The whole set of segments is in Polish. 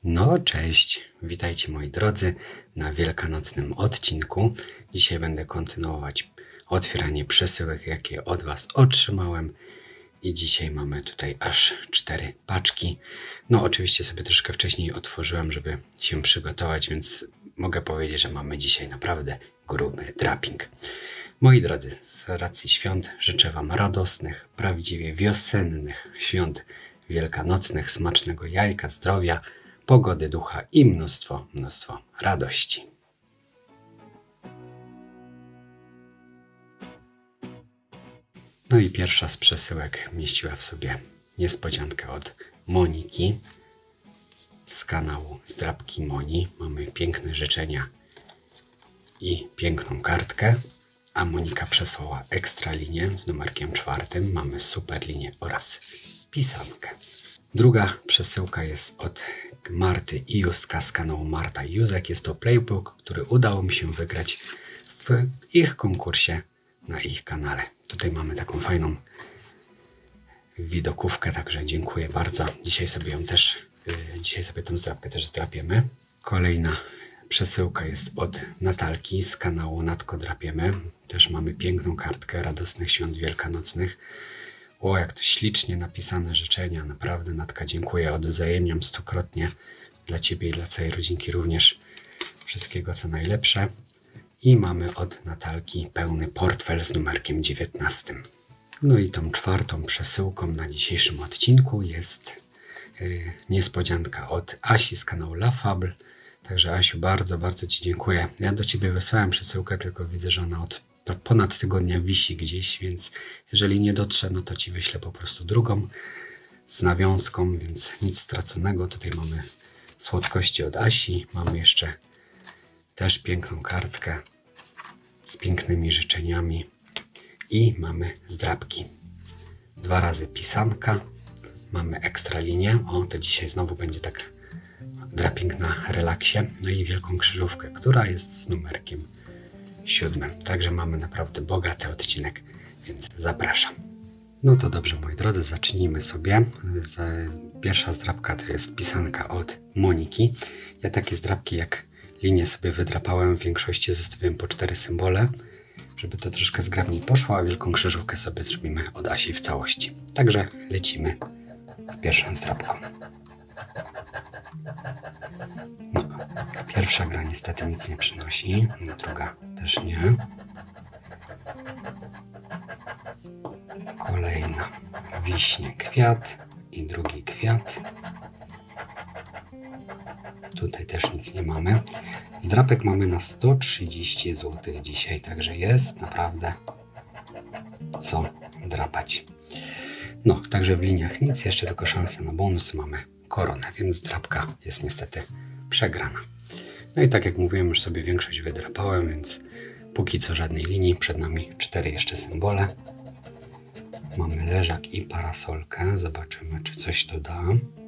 No, cześć, witajcie moi drodzy na wielkanocnym odcinku. Dzisiaj będę kontynuować otwieranie przesyłek, jakie od Was otrzymałem. I dzisiaj mamy tutaj aż 4 paczki. No, oczywiście sobie troszkę wcześniej otworzyłem, żeby się przygotować, więc mogę powiedzieć, że mamy dzisiaj naprawdę gruby draping. Moi drodzy, z racji świąt życzę Wam radosnych, prawdziwie wiosennych świąt wielkanocnych, smacznego jajka, zdrowia, pogody ducha i mnóstwo radości. No i pierwsza z przesyłek mieściła w sobie niespodziankę od Moniki z kanału Zdrabki Moni. Mamy piękne życzenia i piękną kartkę, a Monika przesłała ekstra linię z numerkiem 4. Mamy super linię oraz pisankę. Druga przesyłka jest od Marty i Józka z kanału Marta i Józek. Jest to playbook, który udało mi się wygrać w ich konkursie na ich kanale. Tutaj mamy taką fajną widokówkę, także dziękuję bardzo. Dzisiaj sobie tą zdrabkę też zdrapiemy. Kolejna przesyłka jest od Natalki z kanału Natko Drapiemy. Też mamy piękną kartkę radosnych świąt wielkanocnych. O, jak to ślicznie napisane życzenia. Naprawdę, Natka, dziękuję. Odwzajemniam 100-krotnie dla Ciebie i dla całej rodzinki również wszystkiego, co najlepsze. I mamy od Natalki pełny portfel z numerkiem 19. No i tą czwartą przesyłką na dzisiejszym odcinku jest niespodzianka od Asi z kanału La Fable. Także Asiu, bardzo Ci dziękuję. Ja do Ciebie wysłałem przesyłkę, tylko widzę, że ona od ponad tygodnia wisi gdzieś, więc jeżeli nie dotrze, no to Ci wyślę po prostu drugą z nawiązką, więc nic straconego. Tutaj mamy słodkości od Asi, mamy jeszcze też piękną kartkę z pięknymi życzeniami i mamy zdrabki. 2 razy pisanka, mamy ekstra linię, o, to dzisiaj znowu będzie tak draping na relaksie, no i wielką krzyżówkę, która jest z numerkiem 7. Także mamy naprawdę bogaty odcinek, więc zapraszam. No to dobrze, moi drodzy, zacznijmy sobie. Pierwsza zdrabka to jest pisanka od Moniki. Ja takie zdrabki jak linię sobie wydrapałem, w większości zostawiłem po 4 symbole, żeby to troszkę zgrabniej poszło, a wielką krzyżówkę sobie zrobimy od Asi w całości. Także lecimy z pierwszą zdrabką. No, pierwsza gra niestety nic nie przynosi, druga też nie. Kolejna wiśnie kwiat i drugi kwiat. Tutaj też nic nie mamy. Zdrapek mamy na 130 zł dzisiaj, także jest naprawdę co drapać. No, także w liniach nic, jeszcze tylko szansę na bonus, mamy koronę, więc zdrapka jest niestety przegrana. No i tak jak mówiłem, już sobie większość wydrapałem, więc póki co żadnej linii, przed nami 4 jeszcze symbole. Mamy leżak i parasolkę, zobaczymy, czy coś to da.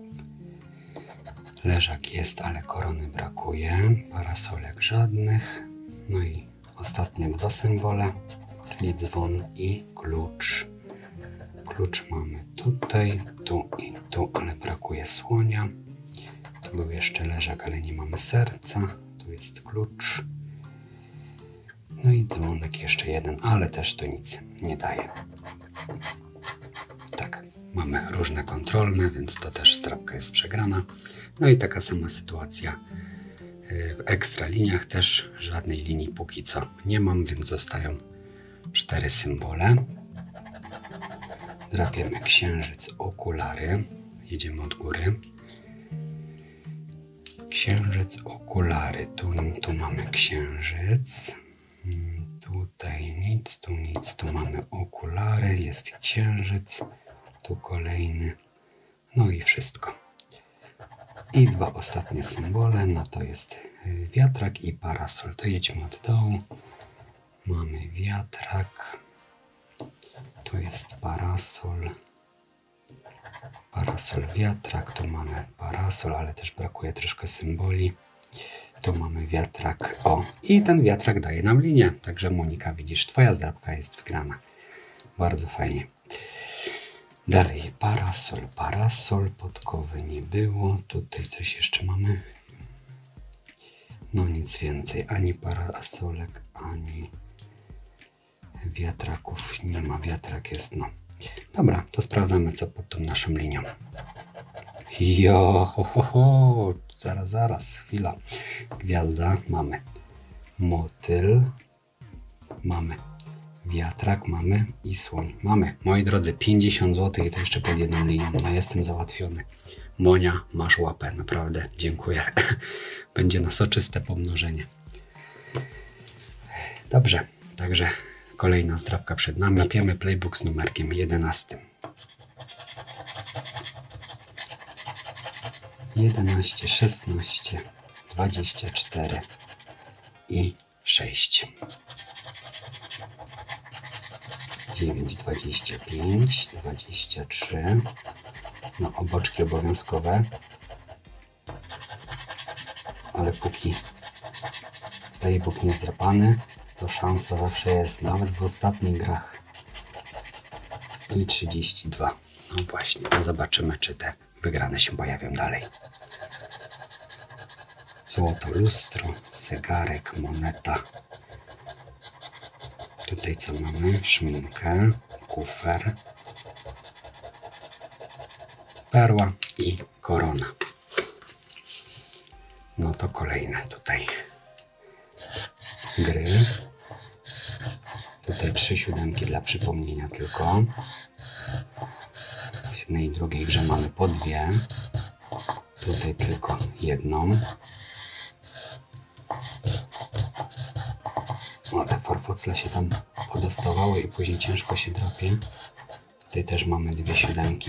Leżak jest, ale korony brakuje, parasolek żadnych. No i ostatnie 2 symbole, czyli dzwon i klucz. Klucz mamy tutaj, tu i tu, ale brakuje słonia. Tu był jeszcze leżak, ale nie mamy serca. Tu jest klucz. No i dzwonek jeszcze jeden, ale też to nic nie daje. Tak, mamy różne kontrolne, więc to też zdrabka jest przegrana. No i taka sama sytuacja w ekstra liniach, też żadnej linii póki co nie mam, więc zostają 4 symbole. Drapiemy księżyc, okulary, jedziemy od góry. Księżyc, okulary, tu mamy księżyc, tutaj nic, tu mamy okulary, jest księżyc, tu kolejny, no i wszystko. I 2 ostatnie symbole, no to jest wiatrak i parasol. To jedźmy od dołu. Mamy wiatrak, tu jest parasol, wiatrak, tu mamy parasol, ale też brakuje troszkę symboli. Tu mamy wiatrak, o, i ten wiatrak daje nam linię. Także Monika, widzisz, Twoja zdrabka jest wygrana. Bardzo fajnie. Dalej parasol, parasol, podkowy nie było. Tutaj coś jeszcze mamy. No nic więcej, ani parasolek, ani wiatraków nie ma. Wiatrak jest, no. Dobra, to sprawdzamy, co pod tą naszą linią. Jo, ho, ho, ho. Zaraz, chwila. Gwiazda mamy. Motyl mamy. Wiatrak mamy i słoń mamy. Moi drodzy, 50 zł i to jeszcze pod jedną linią. No jestem załatwiony. Monia, masz łapę, naprawdę dziękuję. Będzie na soczyste pomnożenie. Dobrze, także kolejna zdrabka przed nami. Drapiemy playbook z numerkiem 11. 11, 16, 24 i 6. 9, 25, 23. No, oboczki obowiązkowe. Ale póki playbook nie zdrapany, to szansa zawsze jest, nawet w ostatnich grach. I 32. No właśnie, to zobaczymy, czy te wygrane się pojawią dalej. Złoto, lustro, zegarek, moneta. Tutaj co mamy? Szminkę, kufer, perła i korona. No to kolejne tutaj gry. Tutaj 3 siódemki dla przypomnienia tylko. W jednej i drugiej grze mamy po 2. Tutaj tylko jedną. No te farfocle się tam podostawały i później ciężko się drapie. Tutaj też mamy 2 siódemki.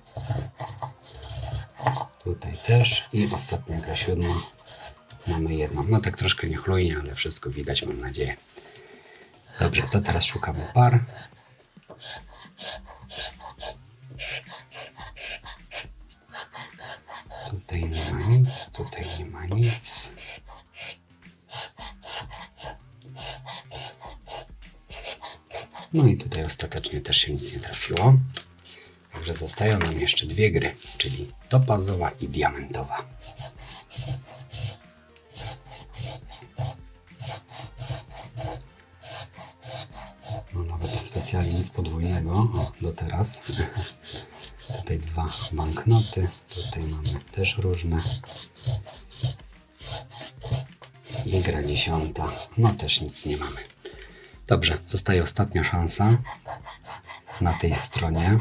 Tutaj też i ostatnia gra 7. Mamy jedną. No tak troszkę niechlujnie, ale wszystko widać, mam nadzieję. Dobrze, to teraz szukamy par. Tutaj nie ma nic, tutaj nie ma nic. No i tutaj ostatecznie też się nic nie trafiło. Także zostają nam jeszcze 2 gry, czyli topazowa i diamentowa. No nawet specjalnie nic podwójnego, o, do teraz. Tutaj 2 banknoty, tutaj mamy też różne. I gra 10, no też nic nie mamy. Dobrze, zostaje ostatnia szansa na tej stronie.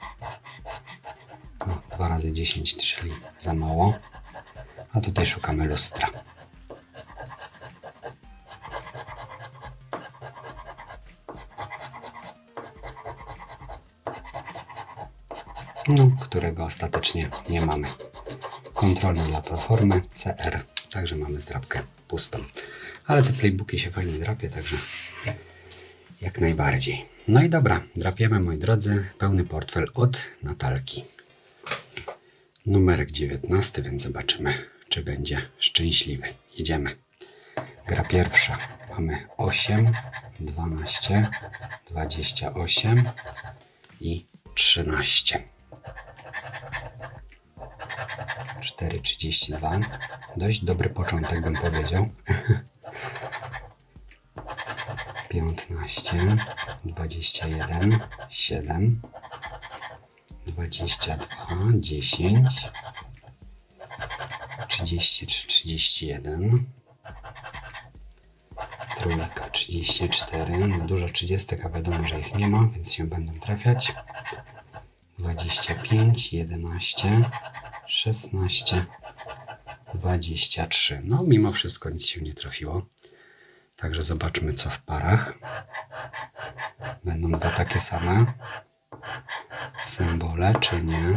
No, 2 razy 10, czyli za mało. A tutaj szukamy lustra. No, którego ostatecznie nie mamy. Kontrolny dla proformy, CR. Także mamy zdrabkę pustą. Ale te playbooki się fajnie drapie, także jak najbardziej. No i dobra, drapiemy, moi drodzy, pełny portfel od Natalki. Numerek 19, więc zobaczymy, czy będzie szczęśliwy. Jedziemy. Gra pierwsza. Mamy 8, 12, 28 i 13. 4,32. Dość dobry początek, bym powiedział. 15, 21, 7, 22, 10, 33, 31, trójka 34, no dużo 30, a wiadomo, że ich nie ma, więc się będą trafiać. 25, 11, 16, 23. No mimo wszystko nic się nie trafiło. Także zobaczmy, co w parach. Będą 2 takie same symbole, czy nie?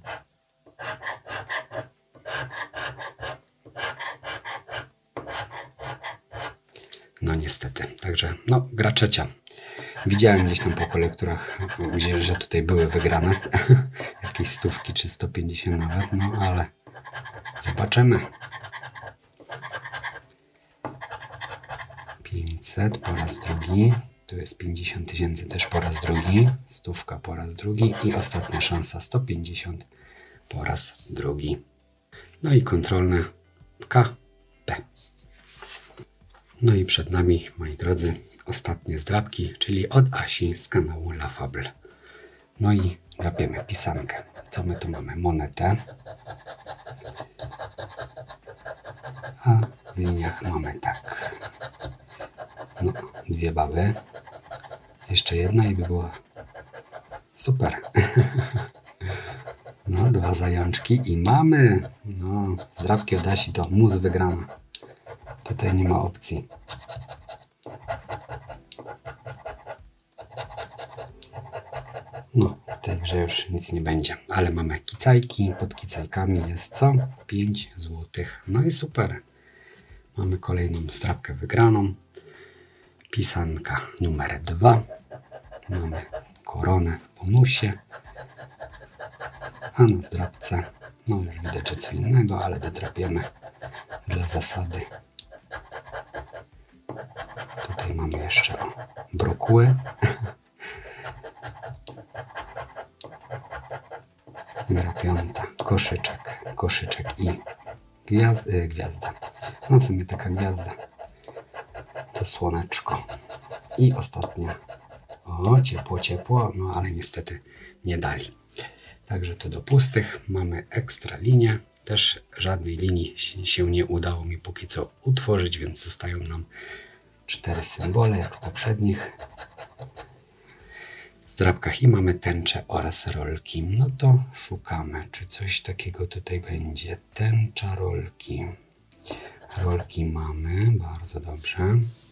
No niestety. Także no, gra trzecia. Widziałem gdzieś tam po kolekturach, że tutaj były wygrane. Jakieś 100 czy 150 nawet, no ale zobaczymy. 500 po raz drugi. Tu jest 50 000 też po raz drugi, 100 po raz drugi i ostatnia szansa 150 po raz drugi. No i kontrolne KP. No i przed nami, moi drodzy, ostatnie zdrabki, czyli od Asi z kanału La Fable. No i drapiemy pisankę. Co my tu mamy? Monetę. A w liniach mamy tak. No, dwie baby. Jeszcze jedna i by było super. No, dwa zajączki i mamy. No, zdrabki od Asi to mus wygrana. Tutaj nie ma opcji. No, w tej grze już nic nie będzie. Ale mamy kicajki. Pod kicajkami jest co? 5 zł. No i super. Mamy kolejną zdrabkę wygraną. Pisanka numer 2. Mamy koronę w bonusie. A na zdrabce, no już widać, że co innego, ale dodrapiemy dla zasady. Tutaj mamy jeszcze brokuły. Gra piąta, koszyczek i gwiazda. No w sumie taka gwiazda to słoneczko. I ostatnia. O, ciepło, no ale niestety nie dali. Także to do pustych. Mamy ekstra linię. Też żadnej linii się nie udało mi póki co utworzyć, więc zostają nam 4 symbole jak w poprzednich zdrabkach i mamy tęczę oraz rolki. No to szukamy, czy coś takiego tutaj będzie. Tęcza, rolki. Rolki mamy, bardzo dobrze.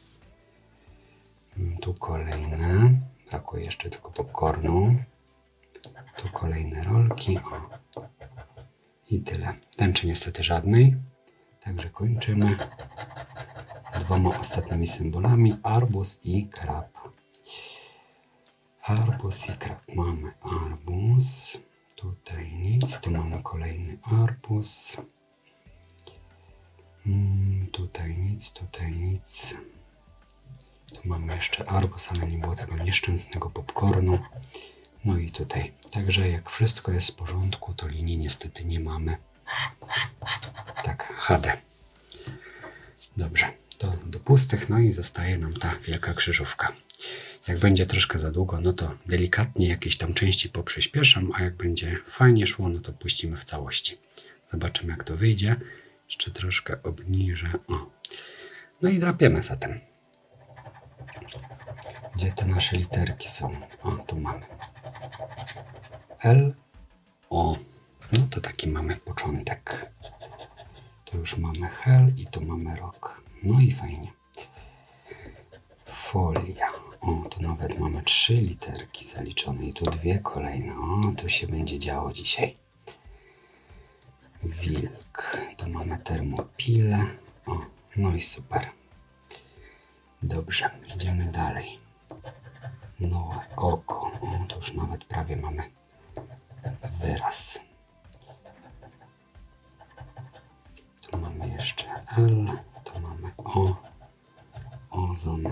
Tu kolejne. Brakuje jeszcze tylko popcornu. Tu kolejne rolki. O. I tyle. Tęczy niestety żadnej. Także kończymy dwoma ostatnimi symbolami. Arbuz i krab. Arbuz i krab. Mamy arbuz. Tutaj nic. Tu mamy kolejny arbuz. Tutaj nic, tutaj nic. Tu mamy jeszcze arbuz, ale nie było tego nieszczęsnego popcornu. No i tutaj. Także jak wszystko jest w porządku, to linii niestety nie mamy. Tak, HD. Dobrze, to do pustych, no i zostaje nam ta wielka krzyżówka. Jak będzie troszkę za długo, no to delikatnie jakieś tam części poprzyspieszam, a jak będzie fajnie szło, no to puścimy w całości. Zobaczymy, jak to wyjdzie. Jeszcze troszkę obniżę. O. No i drapiemy zatem. Gdzie te nasze literki są? O, tu mamy. L, O. No to taki mamy początek. Tu już mamy hel i tu mamy rok. No i fajnie. Folia. O, tu nawet mamy 3 literki zaliczone i tu 2 kolejne. O, tu się będzie działo dzisiaj. Wilk. Tu mamy termopile. O, no i super. Dobrze, idziemy dalej. No, oko. O, tu już nawet prawie mamy wyraz. Tu mamy jeszcze L. Tu mamy O. Ozon.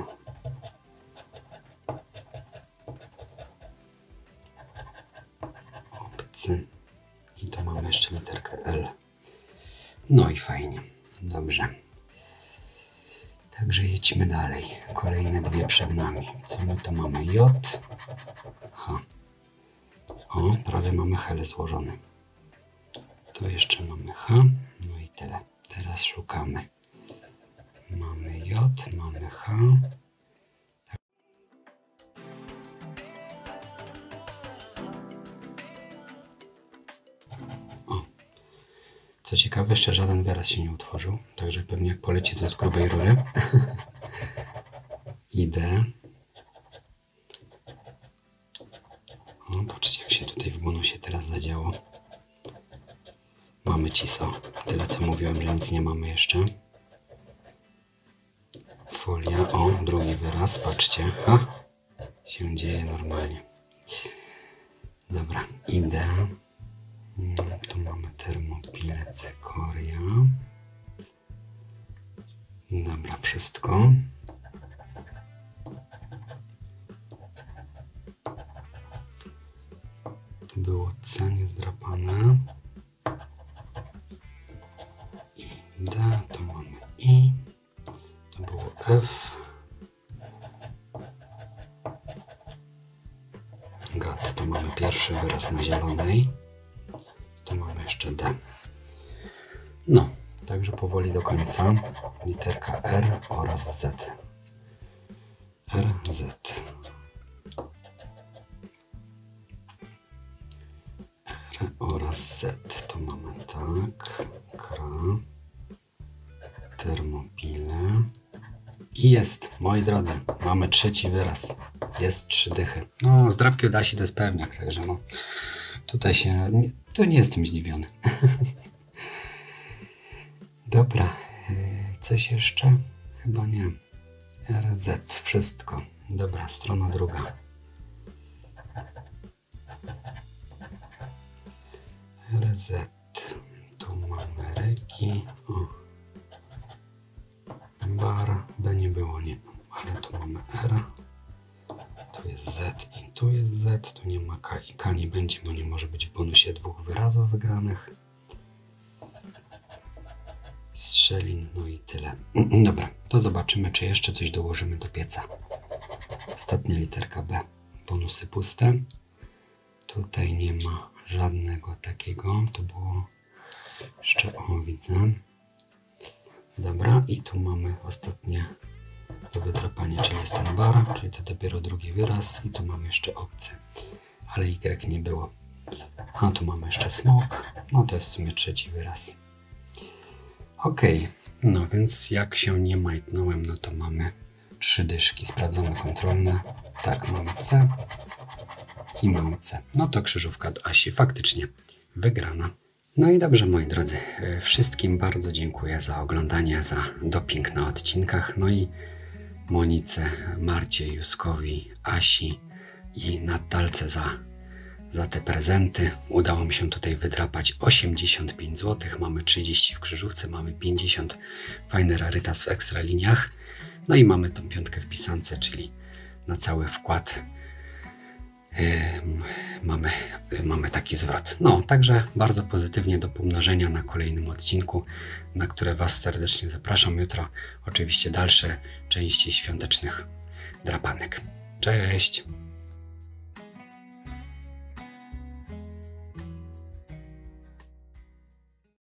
Obcy. I tu mamy jeszcze literkę L. No i fajnie. Dobrze. Także jedźmy dalej. Kolejne 2 przed nami. Co my tu mamy? J. H. O, prawie mamy hel złożony. Tu jeszcze mamy H. No i tyle. Teraz szukamy. Mamy J, mamy H. O. Co ciekawe, jeszcze żaden wyraz się nie utworzył. Także pewnie jak poleci to z grubej rury. Idę. O, patrzcie, jak się tutaj w bonusie teraz zadziało. Mamy ciso. Tyle co mówiłem, że nic nie mamy jeszcze. Folia. O, drugi wyraz. Patrzcie. Ha! Się dzieje normalnie. Dobra, idę. Tu mamy termopile, cykoria. Dobra, wszystko. D, to mamy I, to było F, gad, to mamy pierwszy wyraz na zielonej, to mamy jeszcze D. No, także powoli do końca. Literka R oraz Z. R, Z. R oraz Z. To mamy tak. Kra. Termopile. I jest, moi drodzy, mamy trzeci wyraz. Jest 3 dychy. No, zdrabki od Asi to jest pewniak, także no. Tutaj się, tu nie jestem zdziwiony. Dobra, coś jeszcze? Chyba nie. RZ, wszystko. Dobra, strona druga. RZ, tu mamy reki. O. Bar, B nie było, nie. Ale tu mamy R. Tu jest Z i tu jest Z. Tu nie ma K i K nie będzie, bo nie może być w bonusie 2 wyrazów wygranych. Strzelin, no i tyle. Dobra, to zobaczymy, czy jeszcze coś dołożymy do pieca. Ostatnia literka B. Bonusy puste. Tutaj nie ma żadnego takiego. To było jeszcze, o widzę. Dobra, i tu mamy ostatnie do wydrapania, czyli jest ten bar, czyli to dopiero drugi wyraz. I tu mamy jeszcze obcy, ale Y nie było. A tu mamy jeszcze smok. No to jest w sumie trzeci wyraz. Ok, no więc jak się nie majtnąłem, no to mamy 3 dyszki. Sprawdzamy kontrolne. Tak, mamy C i mamy C. No to krzyżówka do Asi faktycznie wygrana. No i dobrze, moi drodzy, wszystkim bardzo dziękuję za oglądanie, za doping na odcinkach. No i Monice, Marcie, Józkowi, Asi i Natalce za te prezenty. Udało mi się tutaj wydrapać 85 zł. Mamy 30 w krzyżówce, mamy 50 fajny rarytas w ekstraliniach. No i mamy tą piątkę w pisance, czyli na cały wkład mamy taki zwrot. No, także bardzo pozytywnie do pomnożenia na kolejnym odcinku, na które Was serdecznie zapraszam. Jutro oczywiście dalsze części świątecznych drapanek. Cześć!